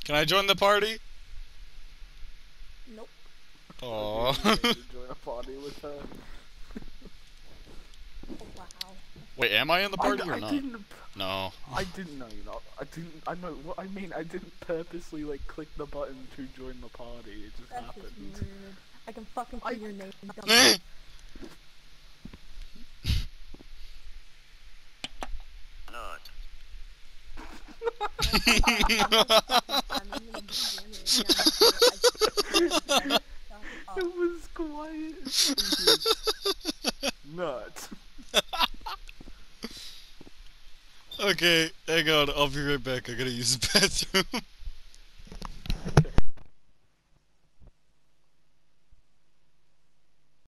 Can I join the party? Nope. Oh. To join a party with her. Oh, wow. Wait, am I in the party or I not? didn't. No. I didn't know you're not. I didn't. I know what I mean. I didn't purposely like click the button to join the party. It just That's happened. just weird. I can fucking see your name. Nut. It was quiet. Nut. Okay, hang on. I'll be right back. I gotta use the bathroom.